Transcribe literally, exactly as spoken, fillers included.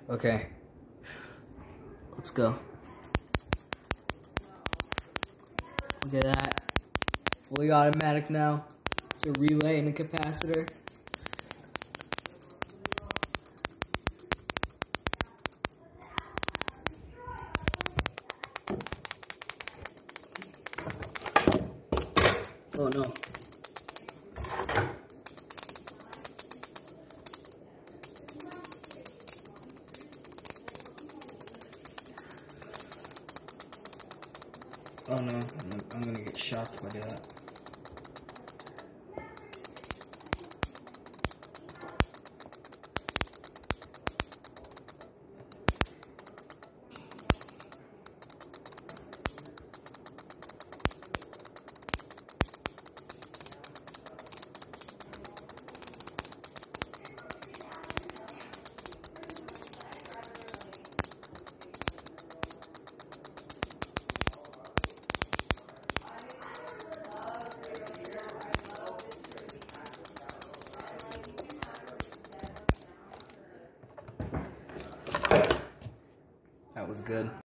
Okay. Let's go. Look at that. Fully automatic now. It's a relay and a capacitor. Oh no. Oh no, I'm, I'm gonna get shocked if I do that. That was good.